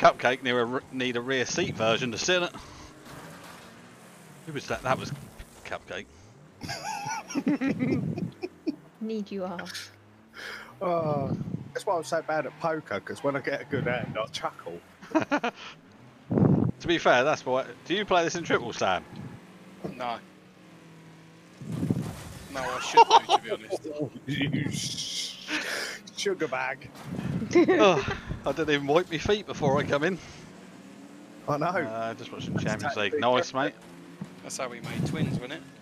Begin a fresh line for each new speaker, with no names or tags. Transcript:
Cupcake need a rear seat version to sit in it. Who was that? That was Cupcake.
Need you ask.
Oh, that's why I'm so bad at poker, because when I get a good hand, I chuckle.
To be fair, that's why. Do you play this in triple, Sam?
No. No, I should do, to be honest.
Oh, you sugar bag.
Oh, I didn't even wipe my feet before I come in.
I know.
Just watching Champions League. Nice, mate.
That's how we made twins, wasn't it?